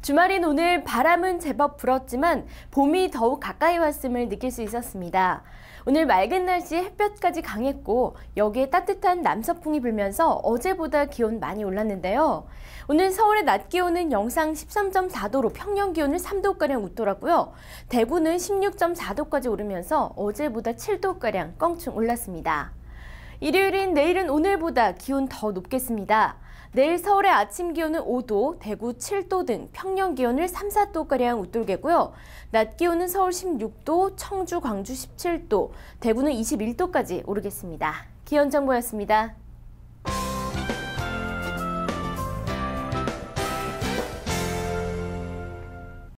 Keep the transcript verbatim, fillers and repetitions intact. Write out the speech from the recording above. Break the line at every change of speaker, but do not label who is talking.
주말인 오늘 바람은 제법 불었지만 봄이 더욱 가까이 왔음을 느낄 수 있었습니다. 오늘 맑은 날씨에 햇볕까지 강했고 여기에 따뜻한 남서풍이 불면서 어제보다 기온 많이 올랐는데요. 오늘 서울의 낮 기온은 영상 십삼 점 사 도로 평년 기온을 삼 도가량 웃돌았고요. 대구는 십육 점 사 도까지 오르면서 어제보다 칠 도가량 껑충 올랐습니다. 일요일인 내일은 오늘보다 기온 더 높겠습니다. 내일 서울의 아침 기온은 오 도, 대구 칠 도 등 평년 기온을 삼, 사 도가량 웃돌겠고요. 낮 기온은 서울 십육 도, 청주, 광주 십칠 도, 대구는 이십일 도까지 오르겠습니다. 기온정보였습니다.